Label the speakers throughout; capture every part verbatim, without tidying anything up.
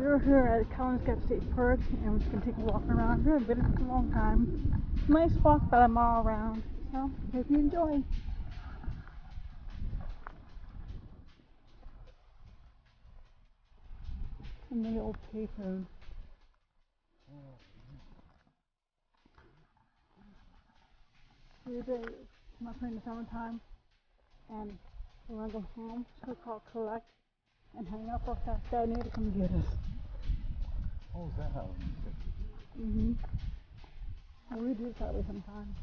Speaker 1: We're here at Cowans State Park and we're just gonna take a walk around. We haven't been here for a long time. Nice walk, about a mile around. So hope you enjoy. Some of the old payphones. Today I'm up here in the summertime and we're gonna go home, so we call collect and hang up our fast dad need to come get us.
Speaker 2: Oh, is that how it is?
Speaker 1: Mm-hmm. And we do it that way sometimes.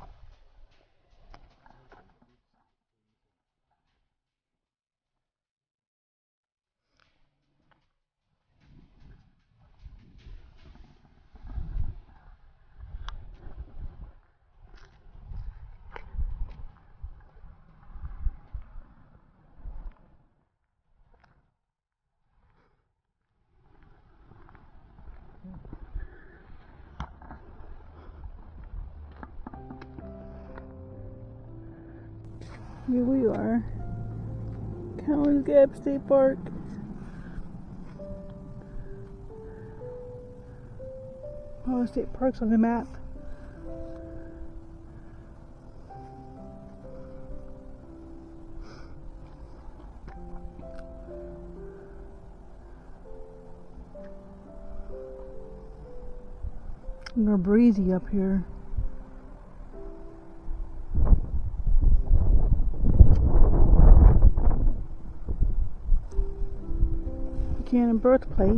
Speaker 1: Here we are, Cowans State Park. All the state parks on the map. And they're breezy up here. Buchanan birthplace.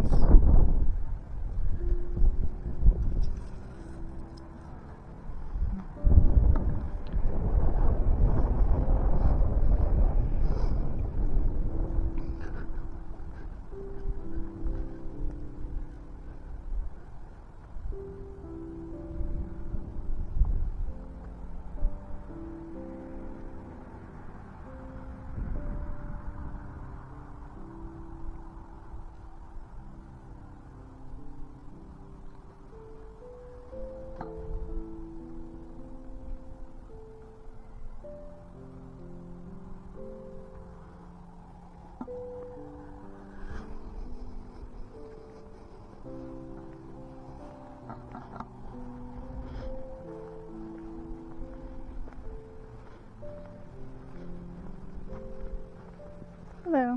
Speaker 1: Hello.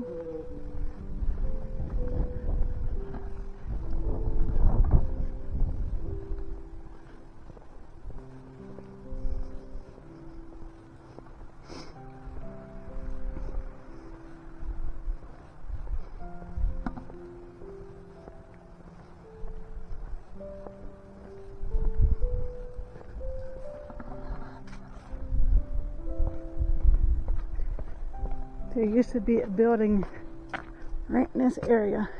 Speaker 1: There used to be a building right in this area.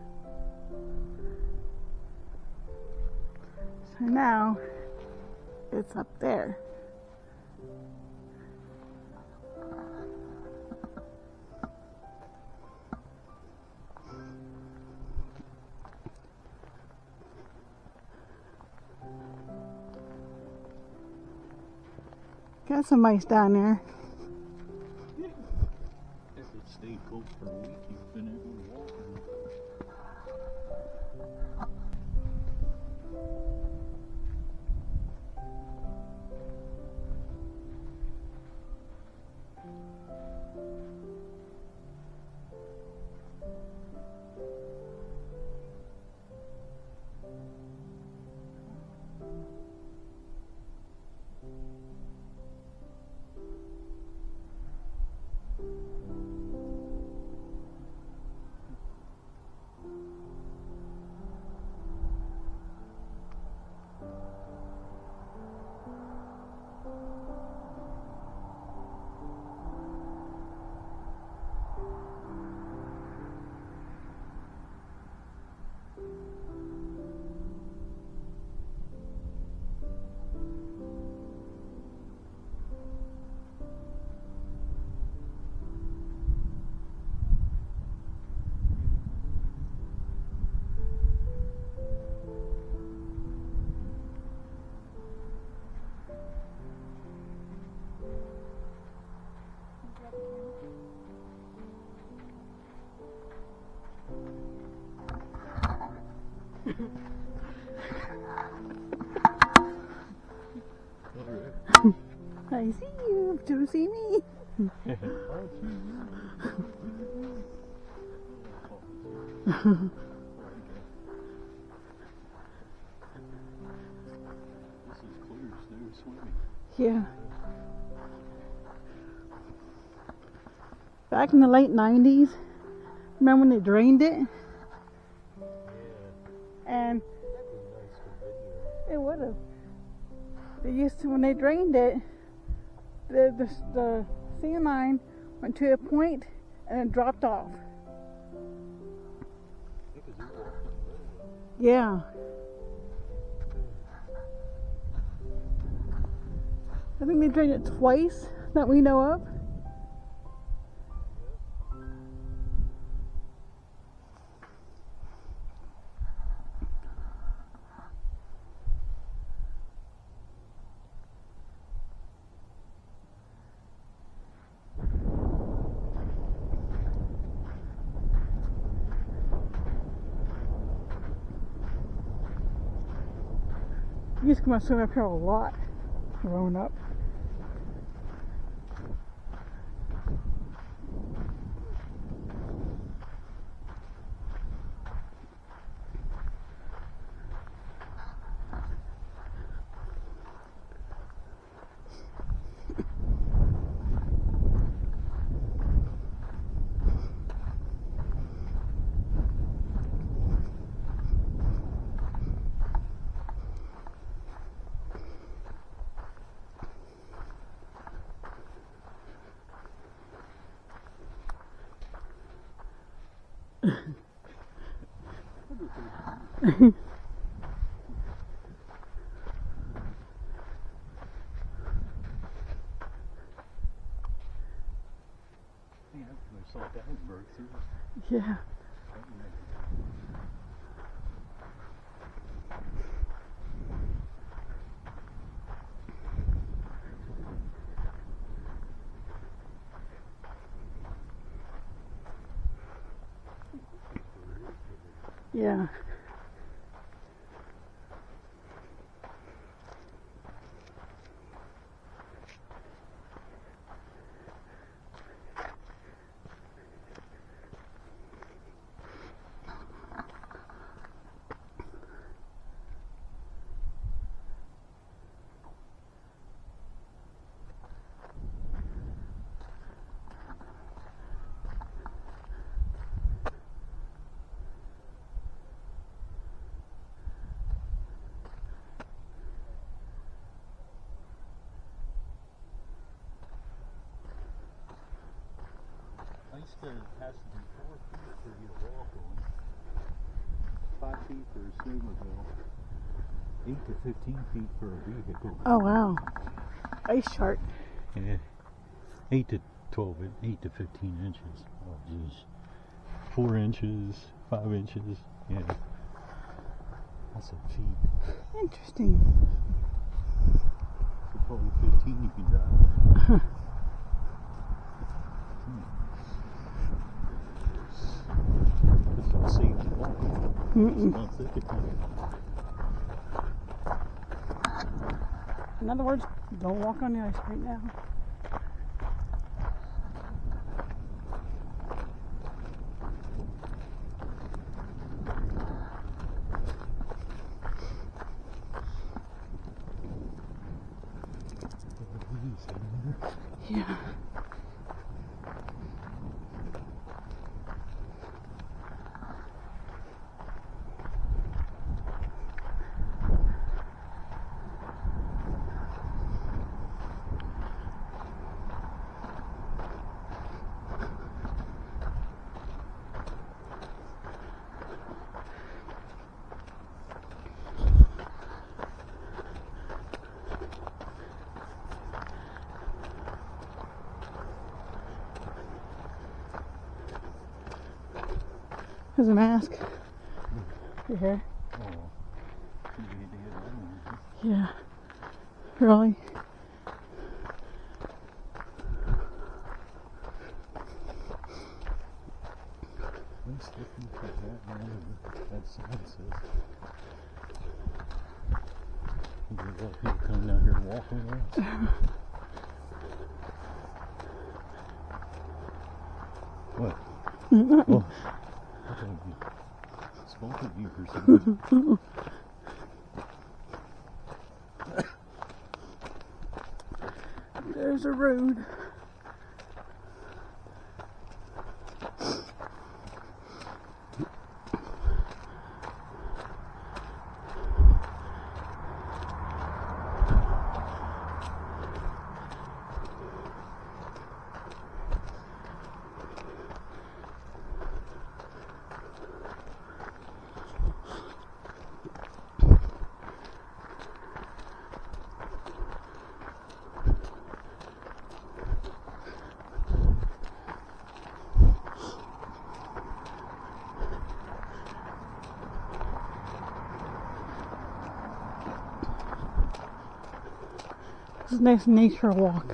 Speaker 1: So now it's up there. Got some mice down there.
Speaker 2: Stayed cold for a week, you've been able to walk.
Speaker 1: I see you. Do you see me?
Speaker 2: This is clear snow swimming.
Speaker 1: Yeah. Back in the late nineties, remember when they drained it?
Speaker 2: Yeah.
Speaker 1: And
Speaker 2: That'd be nice for video.
Speaker 1: it would have. They used to, when they drained it, the, the, the sand line went to a point and it dropped off.
Speaker 2: Because you walked on the road.
Speaker 1: Yeah. I think they drained it twice that we know of. We used to come out swim up here a lot growing up.
Speaker 2: Yeah, there's like that iceberg too.
Speaker 1: Yeah. Yeah.
Speaker 2: Ice there has to be four feet for you to walk on. Five feet for a snowmobile. Eight to fifteen feet for a vehicle.
Speaker 1: Oh wow. Ice chart.
Speaker 2: Yeah. Eight to twelve, eight to fifteen inches. Oh geez. Four inches, five inches. Yeah. That's a feet.
Speaker 1: Interesting.
Speaker 2: So probably fifteen you can drive. It's not safe to walk on.
Speaker 1: Mm-mm.
Speaker 2: It's not thick enough.
Speaker 1: In other words, don't walk on the ice right now. Yeah. There's a mask. Your hair.
Speaker 2: Oh, you need to get that one.
Speaker 1: Yeah. Really?
Speaker 2: Let's look into that man. That sign says. You let people come down here and walk with us. Oh, that's gonna be smoking you for some reason.
Speaker 1: There's a road. This is a nice nature walk.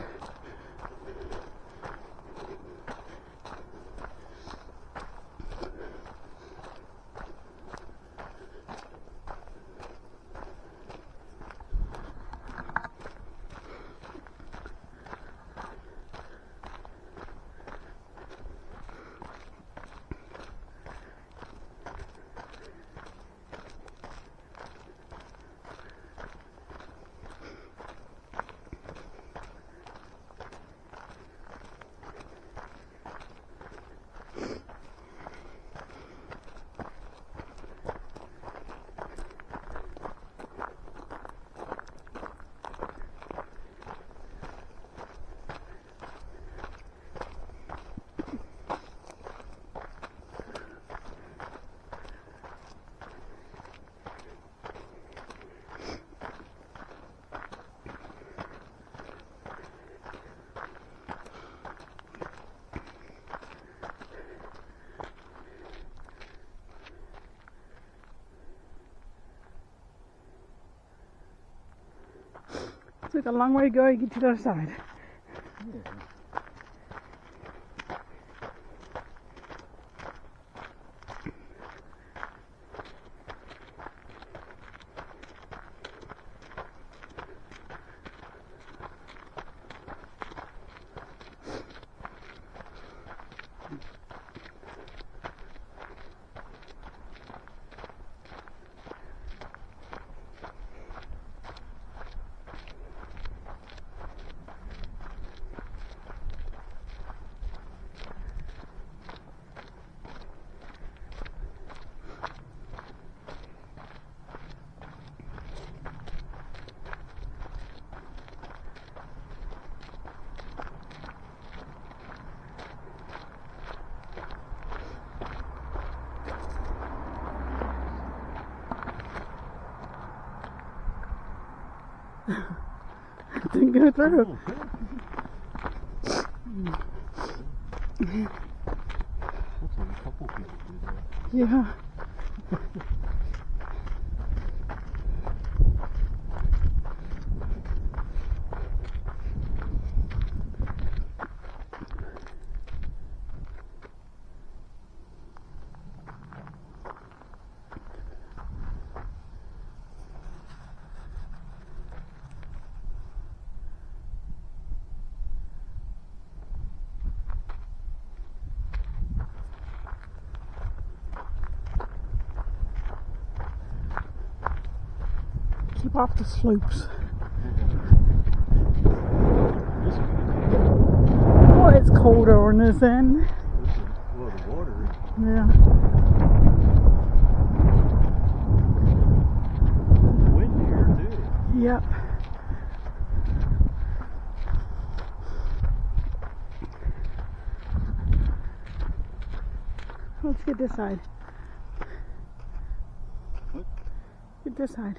Speaker 1: It's like a long way to go to get to the other side.
Speaker 2: Yeah.
Speaker 1: Didn't go through.
Speaker 2: Looks like a couple people do that.
Speaker 1: Yeah. Keep off the slopes. Oh, it's colder on this end.
Speaker 2: Well, the water.
Speaker 1: Yeah.
Speaker 2: Wind here too.
Speaker 1: Yep. Let's get this side.
Speaker 2: What?
Speaker 1: Get this side.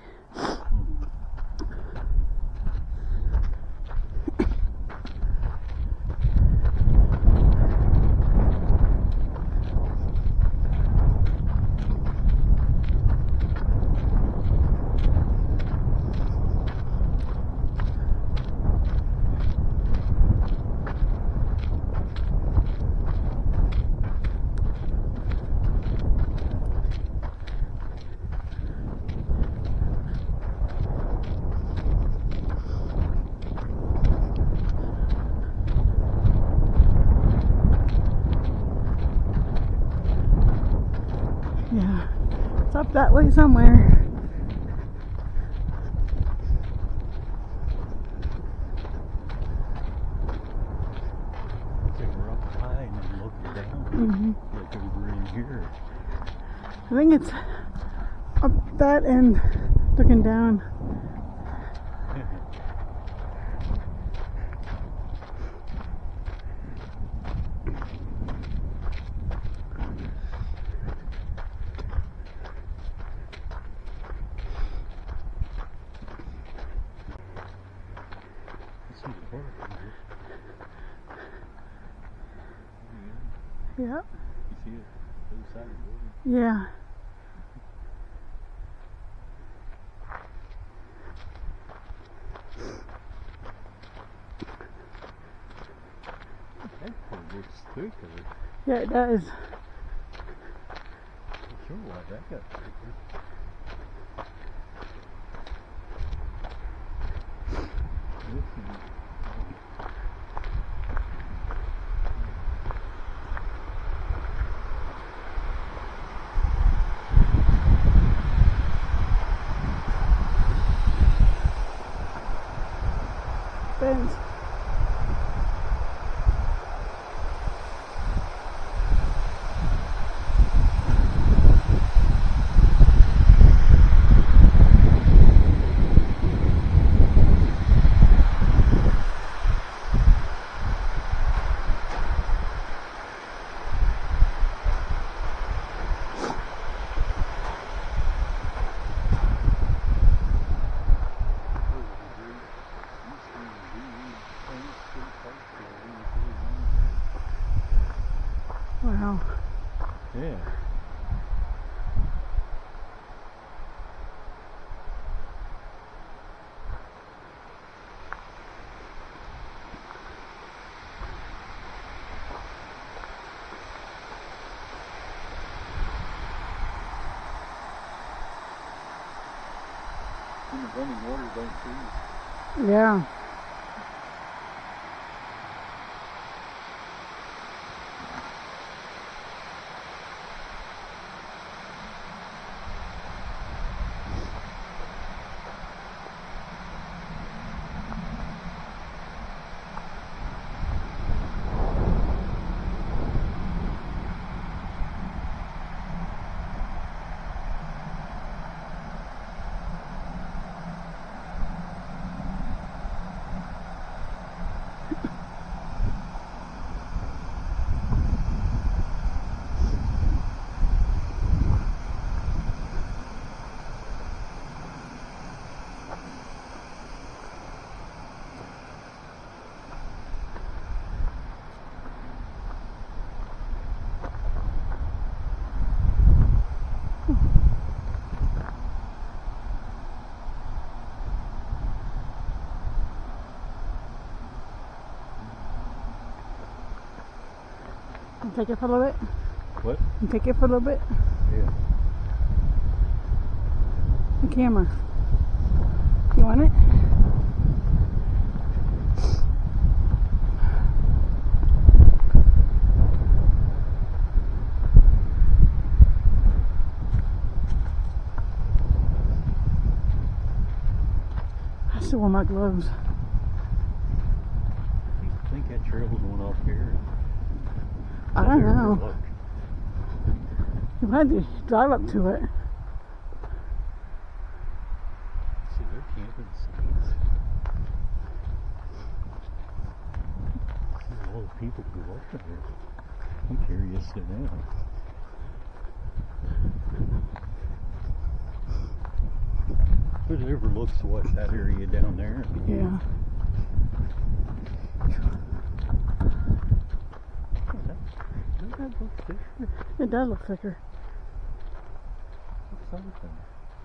Speaker 1: Yeah, it's up that way somewhere.
Speaker 2: They were up high and then looking down.
Speaker 1: Mm-hmm.
Speaker 2: Like over in here.
Speaker 1: I think it's up that end, looking down.
Speaker 2: You
Speaker 1: Yeah.
Speaker 2: see it? The other side of the building.
Speaker 1: Yeah.
Speaker 2: That part looks thicker.
Speaker 1: Yeah, it does.
Speaker 2: I'm sure why that got thicker. This is
Speaker 1: Bends. Wow.
Speaker 2: yeah. And the running water don't freeze.
Speaker 1: Yeah. Take it for a little bit.
Speaker 2: What?
Speaker 1: And take it for a little bit.
Speaker 2: Yeah.
Speaker 1: The camera. You want it? I still wear my gloves.
Speaker 2: You think that trail's going up here?
Speaker 1: I don't
Speaker 2: There,
Speaker 1: know.
Speaker 2: look.
Speaker 1: You had to drive up to it.
Speaker 2: See, they're camping sites. See, all the people who go up there. I'm curious to know. But it overlooks what, that area down there?
Speaker 1: Yeah.
Speaker 2: Doesn't that look thicker?
Speaker 1: It does look thicker.
Speaker 2: Looks something.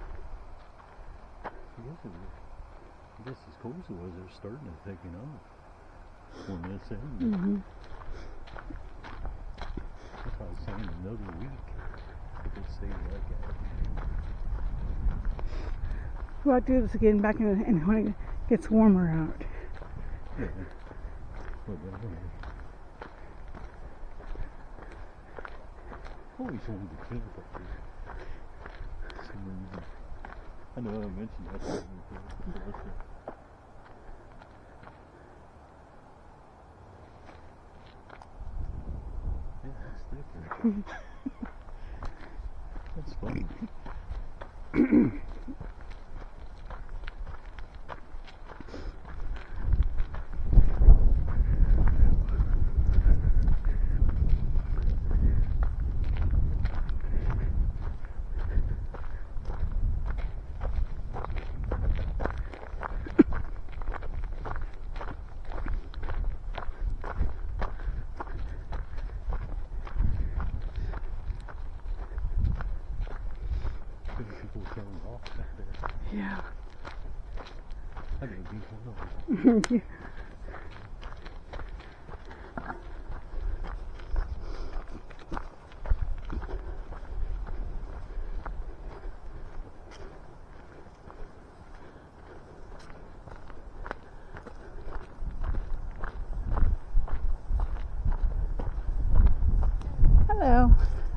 Speaker 2: I guess, it, I guess as cold as it was, they're starting to thicken up on this end.
Speaker 1: Mm-hmm.
Speaker 2: That's why I was saying another week. If it stays like that.
Speaker 1: We'll have to do this again back in, in when it gets warmer out.
Speaker 2: Yeah. But, uh, always wanted to camp up here. For some reason. I know I mentioned that to you before. Yeah, that's thicker. That's funny. People throwing off back there.
Speaker 1: Yeah.
Speaker 2: I think it'd be one of them.
Speaker 1: Hello.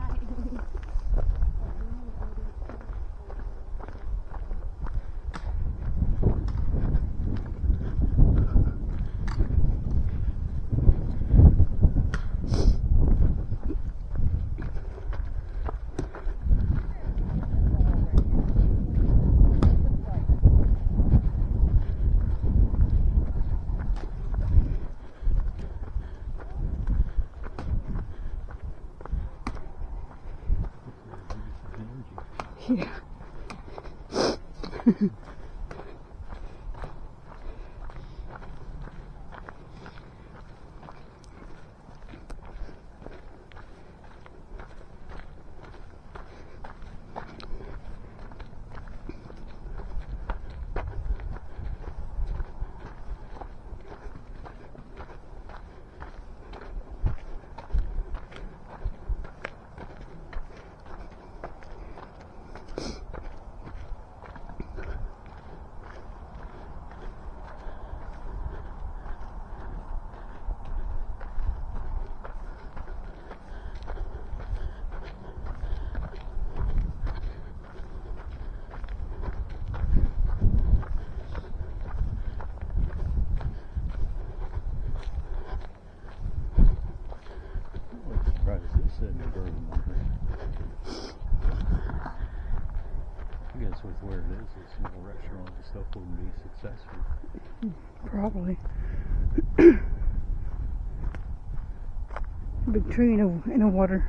Speaker 1: Yeah.
Speaker 2: I guess with where it is, a small restaurant and stuff wouldn't be successful.
Speaker 1: Probably. Big tree in a, in the water.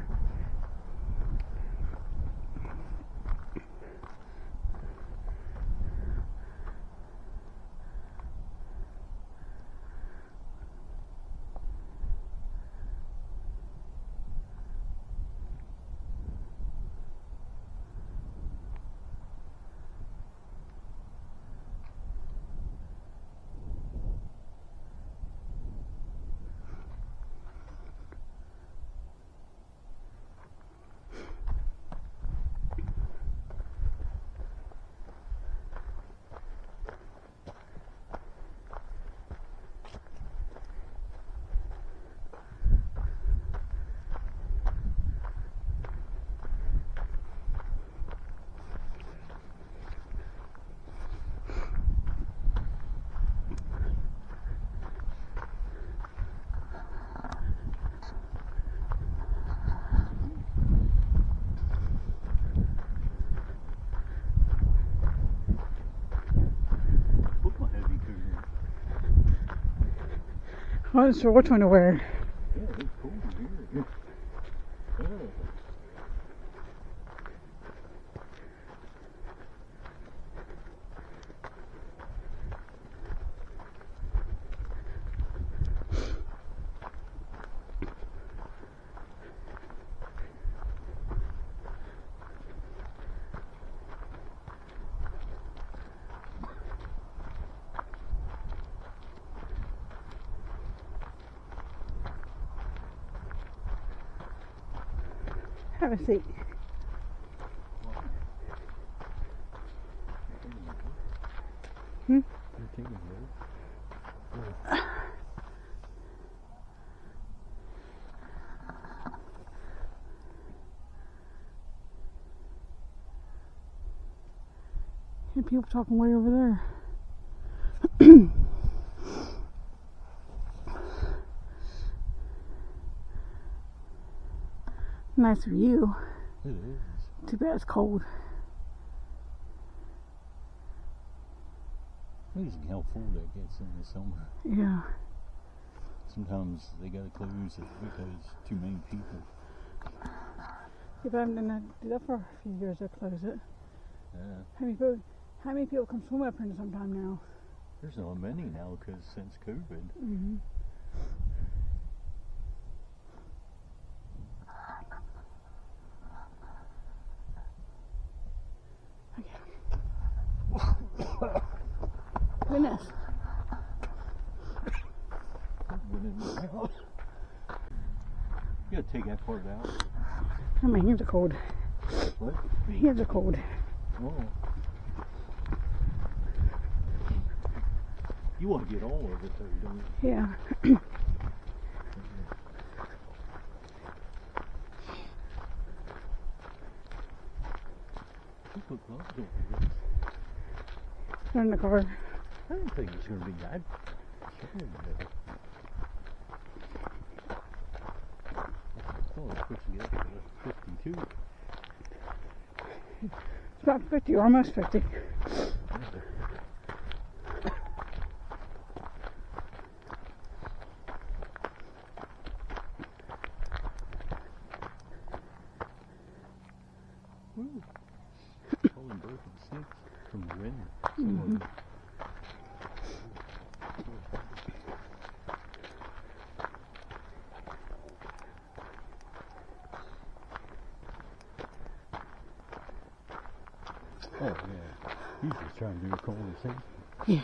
Speaker 1: I wasn't sure which one to wear.
Speaker 2: Yeah, it's cool here. Yeah.
Speaker 1: Have a seat. Hmm?
Speaker 2: You're taking it. Yeah.
Speaker 1: hear people talking way over there. Nice view.
Speaker 2: It is.
Speaker 1: Too bad it's cold.
Speaker 2: Amazing how full that gets in the summer.
Speaker 1: Yeah.
Speaker 2: Sometimes they gotta close it because too many people.
Speaker 1: If I haven't done that, do that for a few years, they'll close it.
Speaker 2: Yeah.
Speaker 1: How many people, how many people come swim up here in sometime now?
Speaker 2: There's not many now because since COVID.
Speaker 1: Mm-hmm. Goodness.
Speaker 2: You gotta take that part out.
Speaker 1: Oh, my hands are cold.
Speaker 2: What?
Speaker 1: My hands are cold.
Speaker 2: Oh. You want to get all of it though, don't you?
Speaker 1: Yeah.
Speaker 2: You put gloves over this.
Speaker 1: They're in the car.
Speaker 2: I didn't think it was going to be that. Oh, it's supposed to get up to fifty-two.
Speaker 1: It's about fifty, or almost fifty.
Speaker 2: Woo. All in broken sinks from the wind.
Speaker 1: Mm-hmm.
Speaker 2: Oh, yeah. He's just trying to do a corner sink.
Speaker 1: Yeah.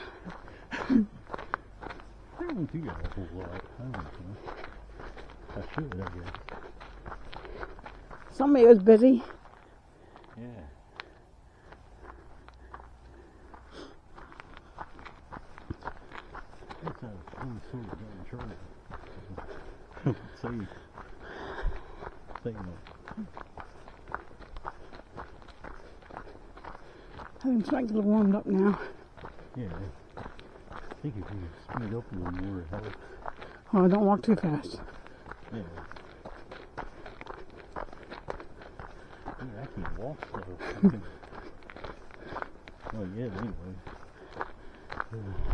Speaker 2: I don't do that a whole lot. I don't know. I should, I guess.
Speaker 1: Somebody was busy.
Speaker 2: Yeah. That's a one sort of damn trouble. Say, say no.
Speaker 1: I think it's like a little warmed up now.
Speaker 2: Yeah. I think if you speed up a little more, it helps.
Speaker 1: Oh, don't walk too fast.
Speaker 2: Yeah. Yeah, I can't walk slow. I can... Oh, yeah, anyway. Yeah.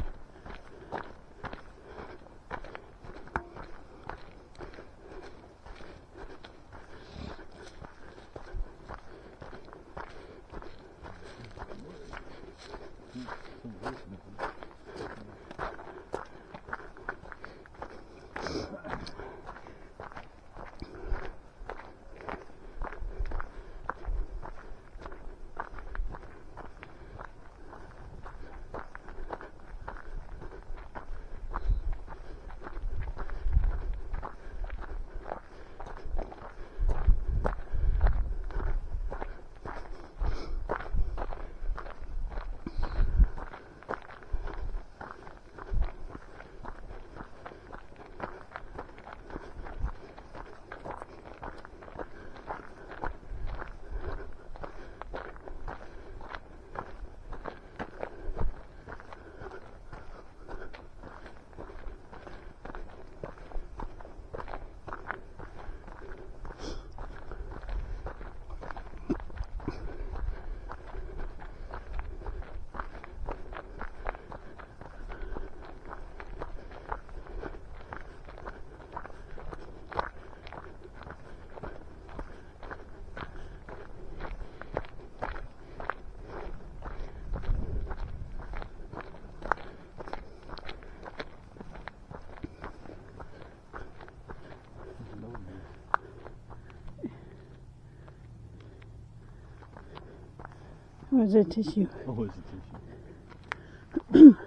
Speaker 1: Where's the tissue?
Speaker 2: Oh, where's the tissue?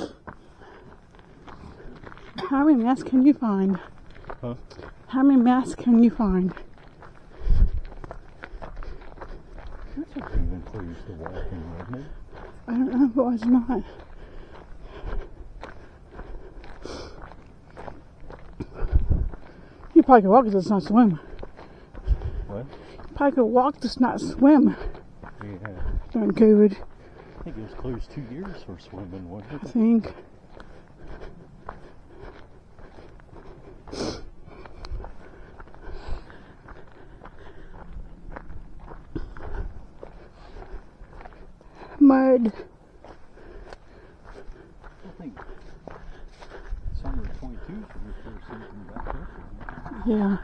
Speaker 1: How many masks can you find?
Speaker 2: Huh?
Speaker 1: How many masks can you find?
Speaker 2: That's a pretty good place to walk in, wasn't it?
Speaker 1: I don't know if it was not. You probably could walk, just not swim.
Speaker 2: What?
Speaker 1: You probably could walk, just not swim
Speaker 2: Yeah.
Speaker 1: during COVID.
Speaker 2: I think it was closed two years for swimming, wasn't
Speaker 1: I
Speaker 2: it?
Speaker 1: think. Mud.
Speaker 2: I think summer of twenty-two is when the first season back up. Wasn't it?
Speaker 1: Yeah.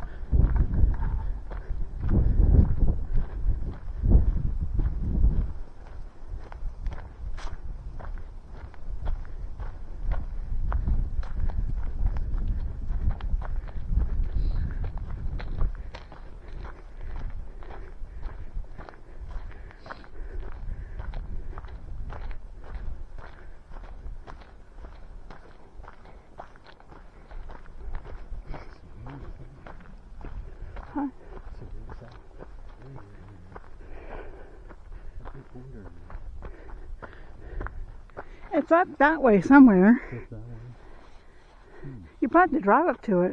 Speaker 1: Huh? It's up that way somewhere. You probably have to drive up to it.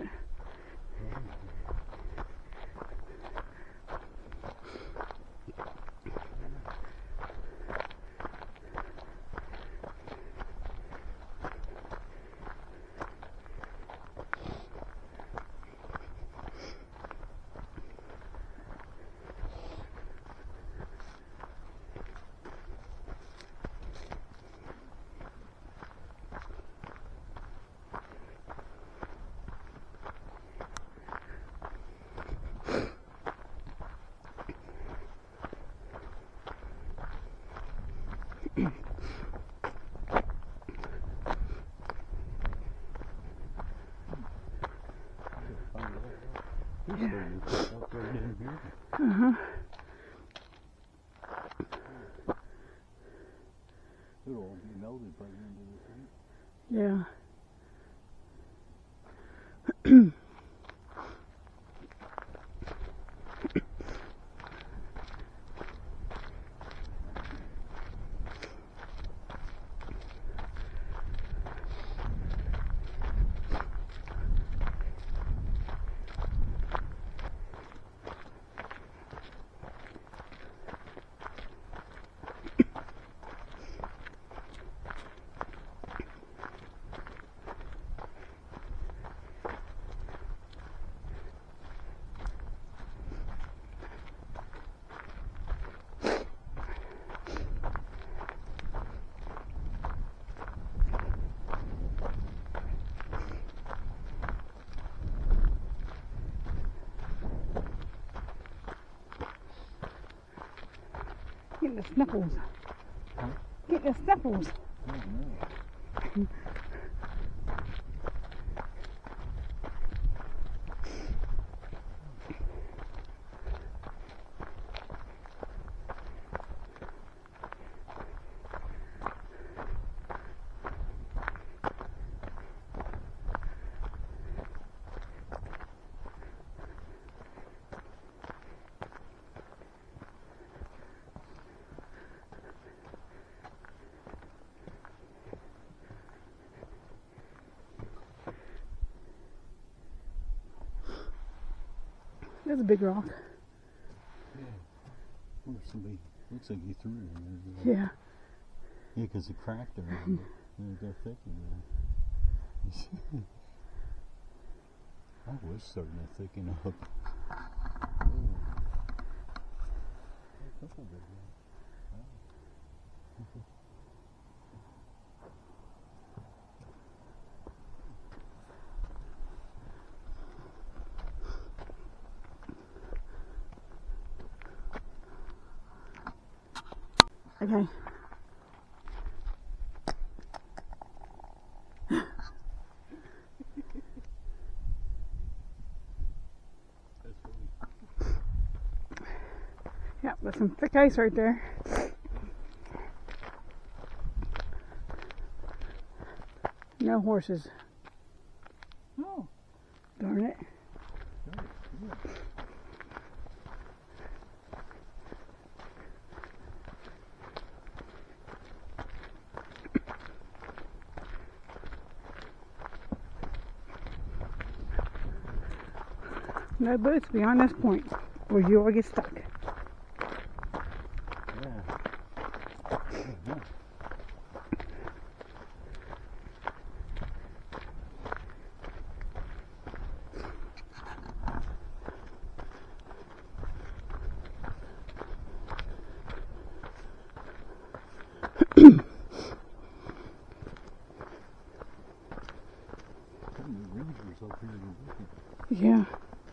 Speaker 2: Yeah.
Speaker 1: Uh-huh.
Speaker 2: It'll all be melted by the end of this week.
Speaker 1: Yeah. Getting the sniffles.
Speaker 2: Huh?
Speaker 1: Getting the sniffles.
Speaker 2: Oh, no.
Speaker 1: There's a big rock.
Speaker 2: Yeah. Wonder if somebody looks like he threw it in there.
Speaker 1: Yeah.
Speaker 2: Yeah, because it cracked there. And it got thick in there. I was starting to thicken up. Oh. A couple big ones. Wow.
Speaker 1: Okay. Yeah, there's some thick ice right there. No horses.
Speaker 2: Oh.
Speaker 1: Darn it.
Speaker 2: Darn it. Yeah.
Speaker 1: No boats beyond this point, or you will get stuck.
Speaker 2: Yeah.
Speaker 1: Yeah.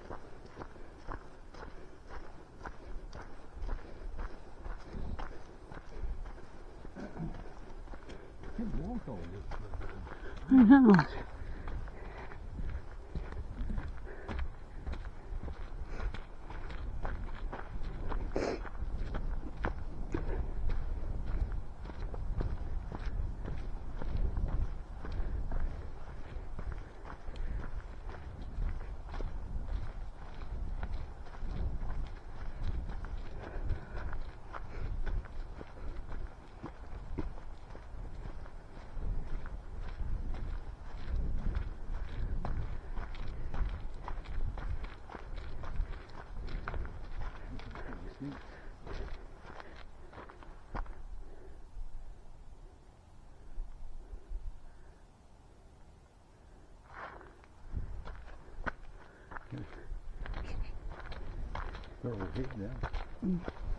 Speaker 1: I know.
Speaker 2: Throw her head down.
Speaker 1: Mm.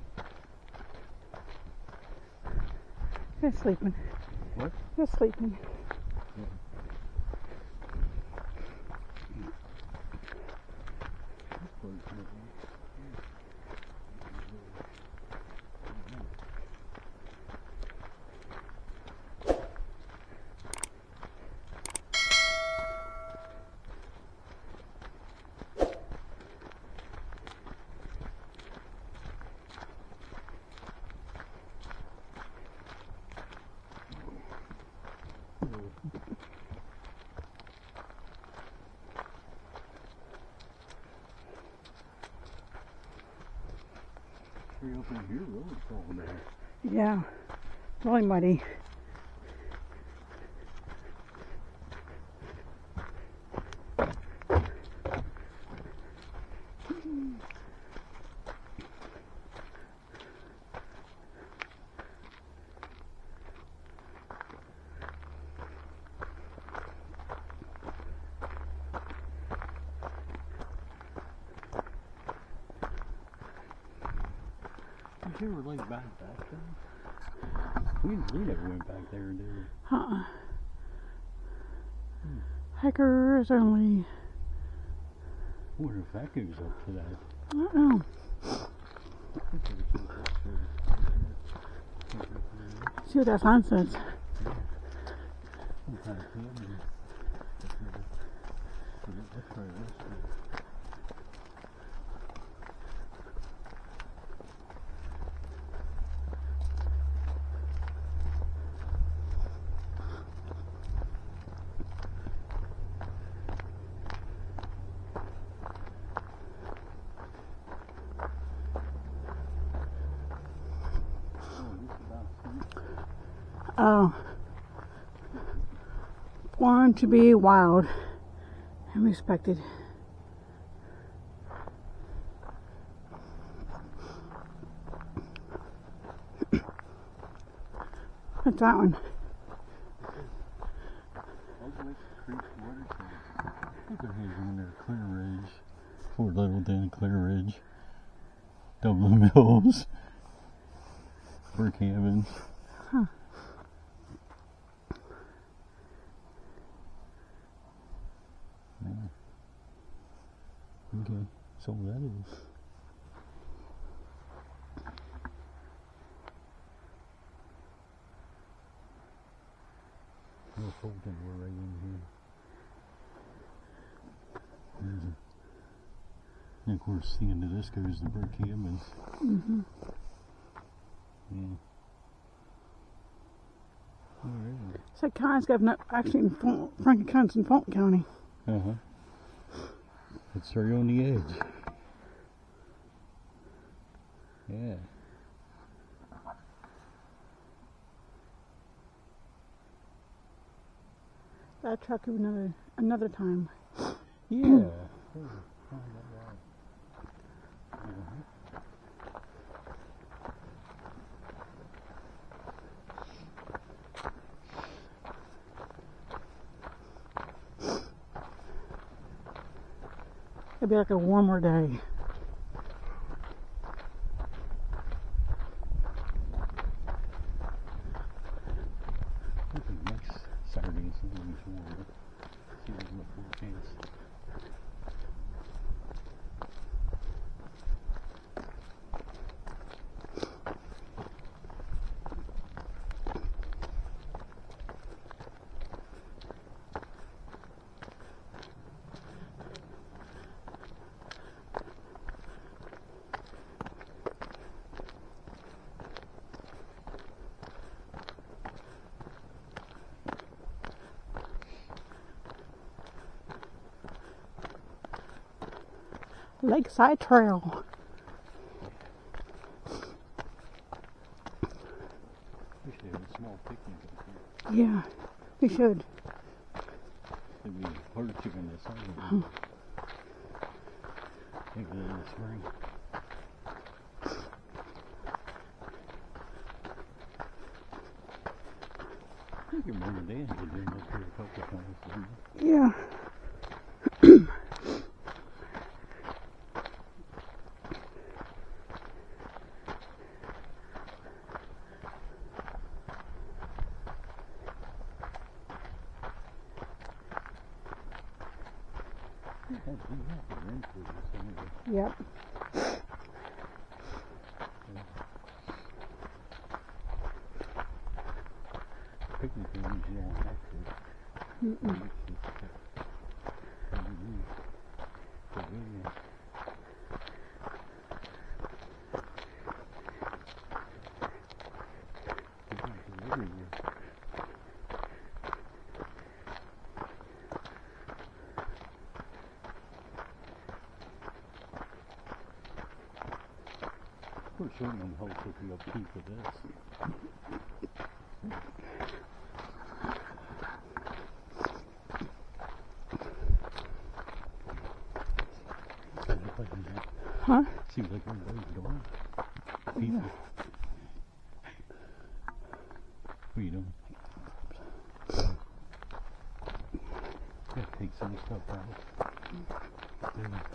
Speaker 1: They're sleeping.
Speaker 2: What?
Speaker 1: They're sleeping.
Speaker 2: Yeah. Tree up in here really falling down.
Speaker 1: Yeah. Really muddy.
Speaker 2: You ever laid back back there? We, we never went back there, did we?
Speaker 1: Uh-uh.
Speaker 2: Hmm.
Speaker 1: Hikers only.
Speaker 2: I wonder if that goes up to that.
Speaker 1: I don't know. See what that sign says. Oh. Born to be wild and respected. What's that one?
Speaker 2: In there, Clear Ridge, Fort Littleton, Clear Ridge, Dublin Mills, Cowans.
Speaker 1: Huh.
Speaker 2: Yeah. Okay, so that is. No Fulton, we're right in here. There's a, and of course, the end of this goes to Cowans.
Speaker 1: Mm-hmm.
Speaker 2: Yeah. Alright.
Speaker 1: So Cowans Governor actually in Fulton, Franklin County in Fulton County.
Speaker 2: Uh huh. It's right on the edge. Yeah.
Speaker 1: That truck another another time.
Speaker 2: Yeah.
Speaker 1: It'd be like a warmer day.
Speaker 2: I think next Saturday is going to be warmer. See what's in the forecast.
Speaker 1: Lakeside Trail.
Speaker 2: We should have a small picnic up here.
Speaker 1: Yeah, we should.
Speaker 2: It'd be hard to in the summer. Maybe in the spring. I think your mom and dad had been up here a couple of times, didn't they?
Speaker 1: Yeah. Yep.
Speaker 2: Picnic rooms, you don't have to.
Speaker 1: Mm-mm.
Speaker 2: We're certainly hopeful to upkeep of this.
Speaker 1: Huh?
Speaker 2: Seems like everybody's gone. People.
Speaker 1: Yeah.
Speaker 2: What are you doing? Gotta take some stuff out. Yeah.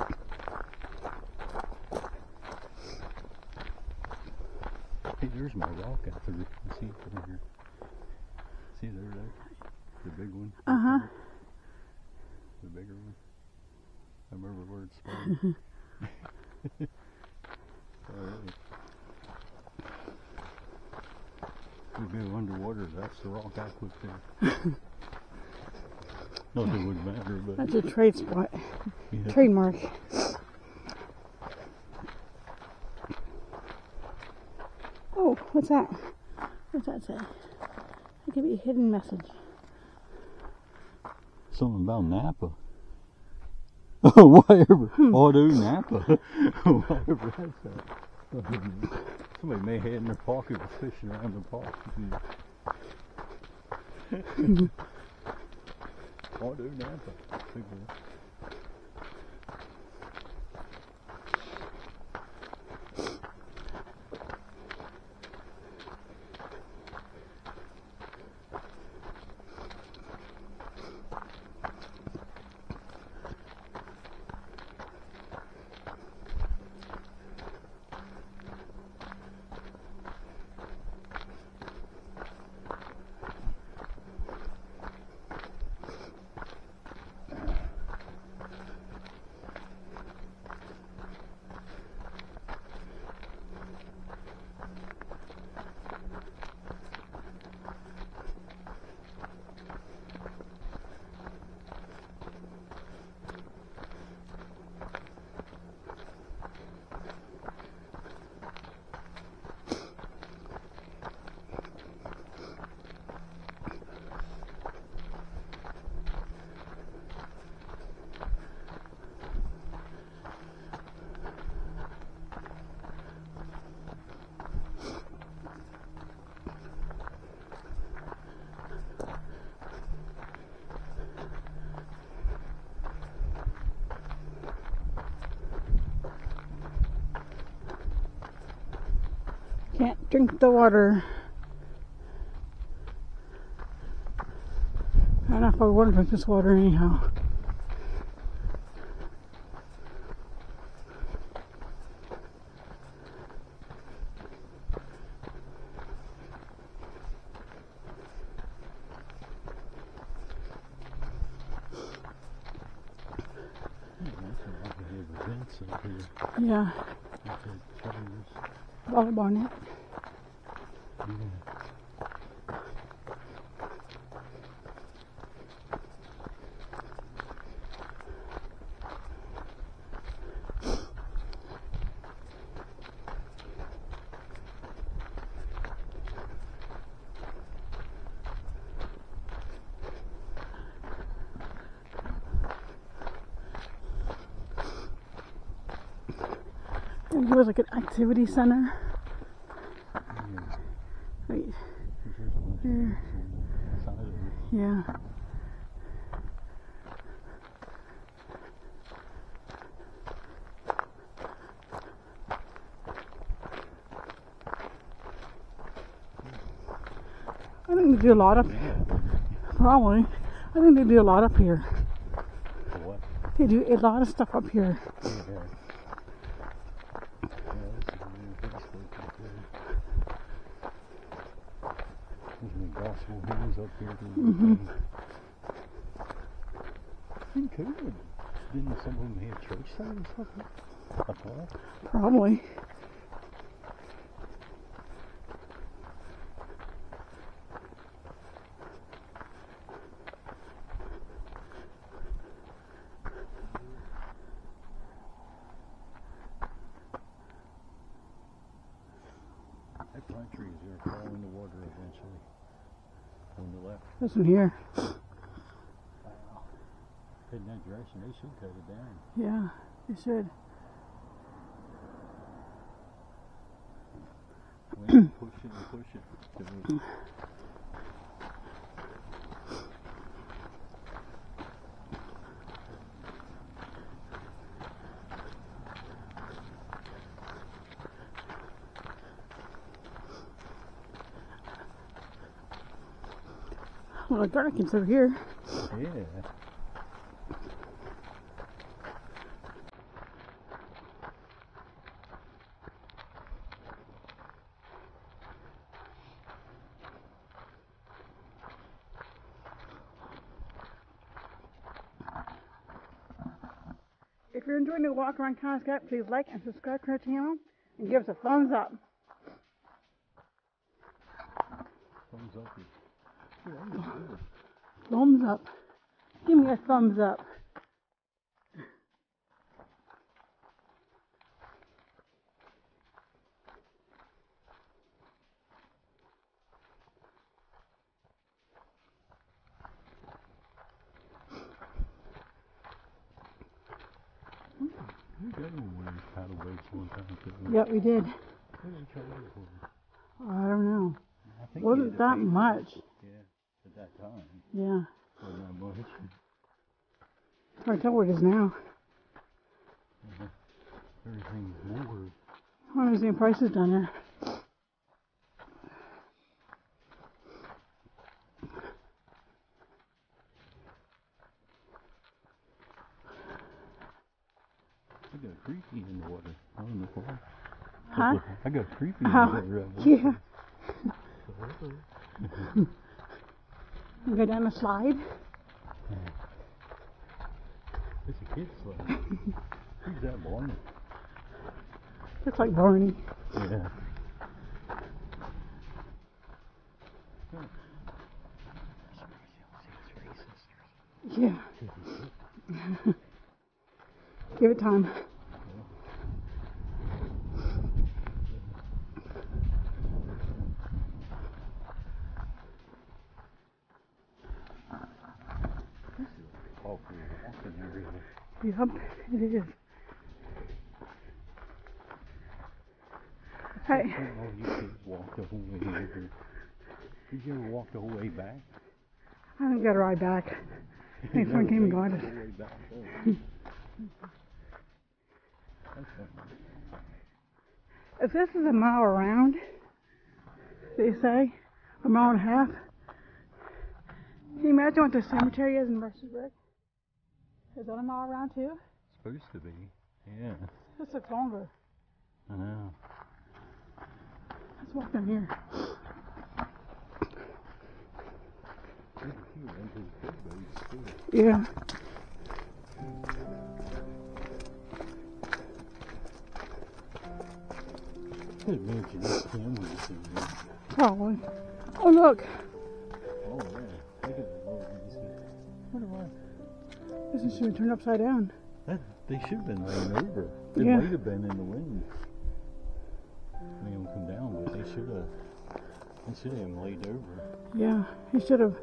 Speaker 2: Hey, there's my rock I threw. You see it from here? See there, there? The big one?
Speaker 1: Uh huh.
Speaker 2: The bigger one? I remember where it's from. Alright. We'll go underwater. That's the rock I put there. Not that it would matter, but.
Speaker 1: That's a trade spot.
Speaker 2: Yeah.
Speaker 1: Trademark. Oh, what's that? What's that say? It could be a hidden message.
Speaker 2: Something about Napa. Whatever.
Speaker 1: Hmm.
Speaker 2: Auto Napa. Whatever that's that. Somebody may have in their pocket was fishing around the park. Auto Napa.
Speaker 1: Can't drink the water. I don't know if I want to drink this water anyhow.
Speaker 2: right here.
Speaker 1: Yeah.
Speaker 2: That's it. Shutters.
Speaker 1: Volleyball net.
Speaker 2: Yeah.
Speaker 1: It was like an activity center.
Speaker 2: Yeah.
Speaker 1: Wait.
Speaker 2: There's a bunch
Speaker 1: There.
Speaker 2: of things on the side of it.
Speaker 1: Yeah. I think they do a lot up
Speaker 2: Yeah.
Speaker 1: Probably. I think they do a lot up here.
Speaker 2: For what?
Speaker 1: They do a lot of stuff up here.
Speaker 2: Yeah. Yeah, this is a new big state up there. There's any gospel hymns up here.
Speaker 1: Mm-hmm.
Speaker 2: In COVID, didn't some of them have church service up here? Up there?
Speaker 1: Probably.
Speaker 2: That pine tree is going to fall in the water eventually. On the left.
Speaker 1: This one here.
Speaker 2: Wow. In that direction, they should cut it down.
Speaker 1: Yeah, they should.
Speaker 2: When you push it and push it. To the,
Speaker 1: Well, the Garnicans over here.
Speaker 2: yeah.
Speaker 1: If you're enjoying the walk around Cowans, please like and subscribe to our channel and give us a thumbs up.
Speaker 2: Thumbs up. Yeah, that was good.
Speaker 1: Thumbs up. Give me a thumbs up.
Speaker 2: We got one of these paddle boats one time. Couldn't we?
Speaker 1: Yep, we did.
Speaker 2: What did we charge it for?
Speaker 1: I don't know.
Speaker 2: I think
Speaker 1: Wasn't
Speaker 2: we had to
Speaker 1: that
Speaker 2: pay for it.
Speaker 1: much.
Speaker 2: Yeah, at that time.
Speaker 1: Yeah.
Speaker 2: Wasn't that much.
Speaker 1: It's hard to tell what it is now.
Speaker 2: Uh-huh. Everything's more.
Speaker 1: I don't understand prices down there.
Speaker 2: I got creepy in the water. I don't know why.
Speaker 1: Huh?
Speaker 2: I got creepy in
Speaker 1: Oh,
Speaker 2: the water.
Speaker 1: yeah. You go down the slide.
Speaker 2: It's a kid's slide. Who's that, Barney?
Speaker 1: Looks like Barney.
Speaker 2: Yeah.
Speaker 1: Yeah. Give it time.
Speaker 2: Awful walking area.
Speaker 1: Yep, it is. Hey,
Speaker 2: Oh, you kids walk the whole way here. Did you ever walk the whole way back?
Speaker 1: I haven't got a ride back. I think someone came and got
Speaker 2: The
Speaker 1: us.
Speaker 2: whole way back. Oh. That's funny.
Speaker 1: If this is a mile around, they say, a mile and a half, can you imagine what the cemetery is in Mercersburg? Is that a mile around too?
Speaker 2: Supposed to be. Yeah.
Speaker 1: This looks longer.
Speaker 2: I know.
Speaker 1: Let's walk down here.
Speaker 2: Yeah.
Speaker 1: Yeah.
Speaker 2: could imagine this camera is in there.
Speaker 1: Probably. Oh, look.
Speaker 2: Oh, yeah. Look at the little piece. Wonder why.
Speaker 1: This should have turned upside down.
Speaker 2: That, they should have been laying over. They
Speaker 1: Yeah.
Speaker 2: might have been in the wind. Made them come down, but they should have. They should have them laid over.
Speaker 1: Yeah, he should have.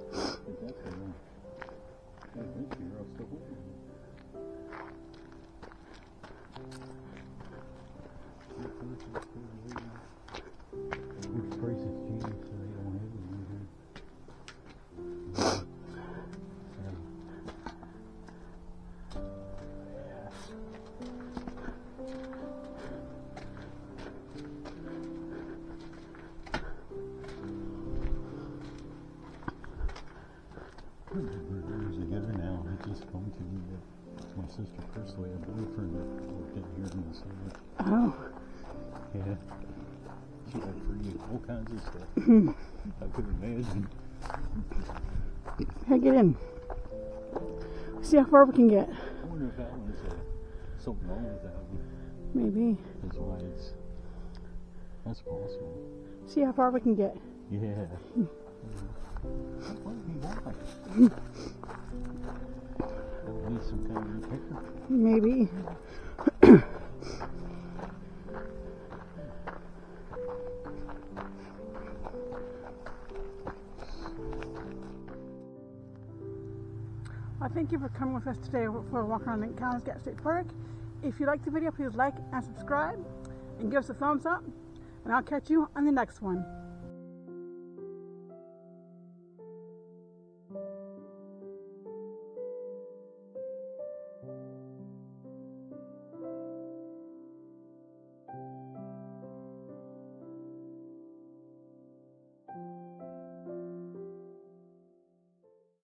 Speaker 2: Years ago now, it just come to me that my sister personally had a boyfriend that worked in here in the city.
Speaker 1: Oh.
Speaker 2: Yeah. She had free all kinds of stuff. I couldn't imagine.
Speaker 1: Hey, get in. See how far we can get.
Speaker 2: I wonder if that one's uh, something wrong with that one.
Speaker 1: Maybe.
Speaker 2: That's why it's. That's possible.
Speaker 1: See how far we can get.
Speaker 2: Yeah. That might be why. That needs some kind of repair.
Speaker 1: Maybe. I thank you for coming with us today for a walk around the Cowans State Park. If you liked the video, please like and subscribe and give us a thumbs up. And I'll catch you on the next one.